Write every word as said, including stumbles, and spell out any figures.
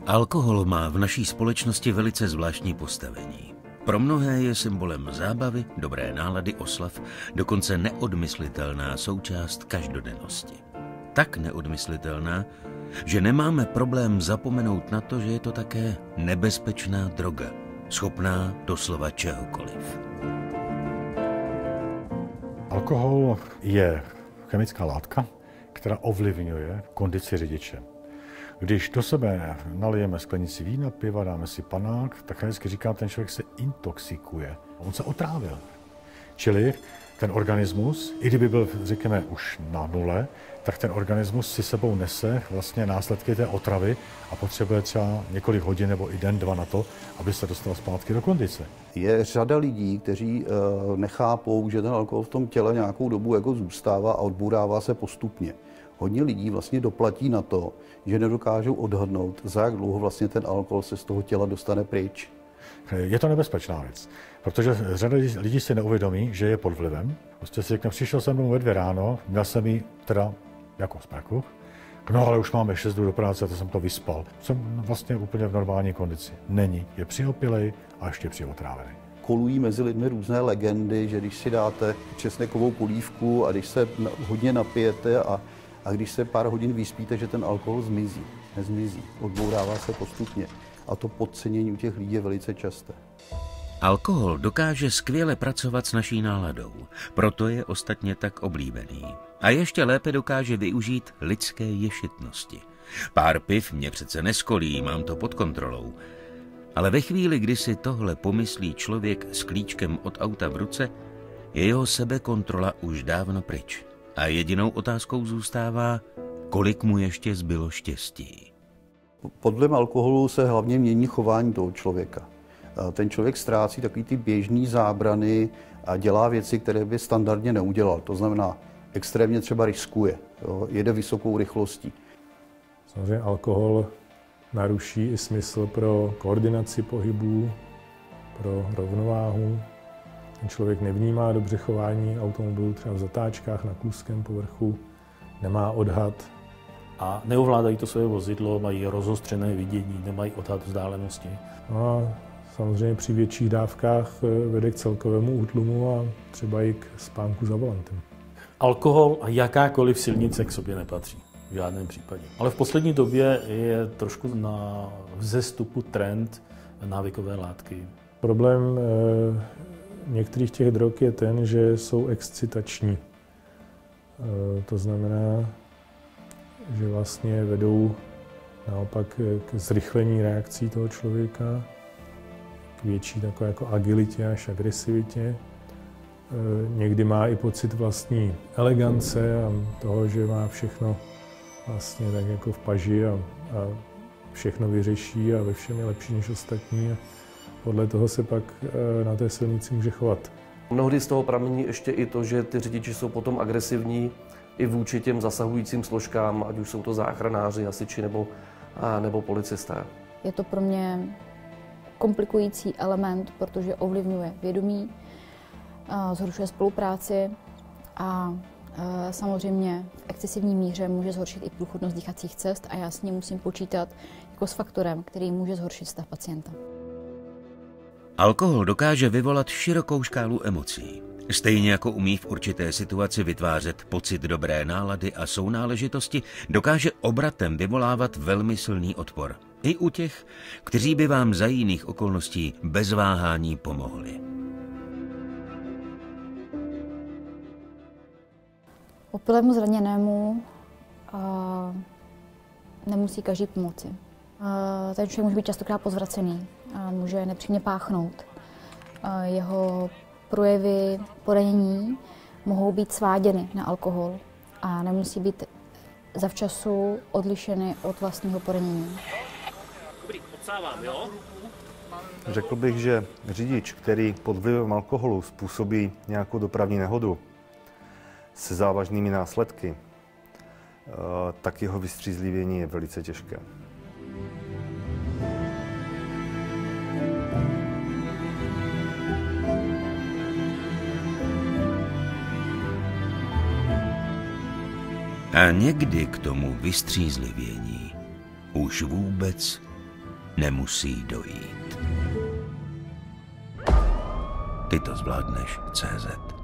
Alkohol má v naší společnosti velice zvláštní postavení. Pro mnohé je symbolem zábavy, dobré nálady, oslav, dokonce neodmyslitelná součást každodennosti. Tak neodmyslitelná, že nemáme problém zapomenout na to, že je to také nebezpečná droga, schopná doslova čehokoliv. Alkohol je chemická látka, která ovlivňuje kondici řidiče. Když do sebe nalijeme sklenici vína, piva, dáme si panák, tak hezky říká, ten člověk se intoxikuje. On se otrávil. Čili ten organismus, i kdyby byl, řekněme, už na nule, tak ten organismus si sebou nese vlastně následky té otravy a potřebuje třeba několik hodin nebo i den, dva na to, aby se dostal zpátky do kondice. Je řada lidí, kteří uh, nechápou, že ten alkohol v tom těle nějakou dobu jako zůstává a odbourává se postupně. Hodně lidí vlastně doplatí na to, že nedokážou odhadnout, za jak dlouho vlastně ten alkohol se z toho těla dostane pryč. Je to nebezpečná věc, protože řada lidí si neuvědomí, že je pod vlivem. Prostě si řekne, přišel jsem domů ve dvě ráno, měl jsem jí teda jako smrku, no ale už máme šest dnů do práce a to jsem to vyspal. Jsem vlastně úplně v normální kondici. Není, je přiopilej a ještě přiotrávený. Kolují mezi lidmi různé legendy, že když si dáte česnekovou polívku a když se hodně napijete a, a když se pár hodin vyspíte, že ten alkohol zmizí. Nezmizí, odbourává se postupně. A to podcenění u těch lidí je velice časté. Alkohol dokáže skvěle pracovat s naší náladou, proto je ostatně tak oblíbený. A ještě lépe dokáže využít lidské ješitnosti. Pár piv mě přece neskolí, mám to pod kontrolou. Ale ve chvíli, kdy si tohle pomyslí člověk s klíčkem od auta v ruce, je jeho sebekontrola už dávno pryč. A jedinou otázkou zůstává, kolik mu ještě zbylo štěstí. Pod vlivem alkoholu se hlavně mění chování toho člověka. Ten člověk ztrácí takový ty běžný zábrany a dělá věci, které by standardně neudělal. To znamená, extrémně třeba riskuje, jo, jede vysokou rychlostí. Samozřejmě alkohol naruší i smysl pro koordinaci pohybů, pro rovnováhu. Ten člověk nevnímá dobře chování automobilu třeba v zatáčkách na kluzkém povrchu, nemá odhad. A neovládají to své vozidlo, mají rozostřené vidění, nemají odhad vzdálenosti. No a samozřejmě při větších dávkách vede k celkovému útlumu a třeba i k spánku za volantem. Alkohol a jakákoliv silnice k sobě nepatří. V žádném případě. Ale v poslední době je trošku na vzestupu trend návykové látky. Problém e, některých těch drog je ten, že jsou excitační. E, to znamená, že vlastně vedou naopak k zrychlení reakcí toho člověka, k větší takové jako agilitě až agresivitě. E, někdy má i pocit vlastní elegance a toho, že má všechno vlastně tak jako v paži a, a všechno vyřeší a ve všem je lepší než ostatní. A podle toho se pak e, na té silnici může chovat. Mnohdy z toho pramení ještě i to, že ty řidiči jsou potom agresivní i vůči těm zasahujícím složkám, ať už jsou to záchranáři, hasiči nebo, a, nebo policisté. Je to pro mě komplikující element, protože ovlivňuje vědomí, zhoršuje spolupráci a samozřejmě v excesivní míře může zhoršit i průchodnost dýchacích cest a já s ním musím počítat jako s faktorem, který může zhoršit stav pacienta. Alkohol dokáže vyvolat širokou škálu emocí. Stejně jako umí v určité situaci vytvářet pocit dobré nálady a sounáležitosti, dokáže obratem vyvolávat velmi silný odpor. I u těch, kteří by vám za jiných okolností bez váhání pomohli. Opilému zraněnému a nemusí každý pomoci. A ten člověk může být častokrát pozvracený, a může nepřímě páchnout. A jeho projevy poranění mohou být sváděny na alkohol a nemusí být zavčasu odlišeny od vlastního poranění. Řekl bych, že řidič, který pod vlivem alkoholu způsobí nějakou dopravní nehodu se závažnými následky, tak jeho vystřízlivění je velice těžké. A někdy k tomu vystřízlivění už vůbec nemusí dojít. Ty to zvládneš C Z.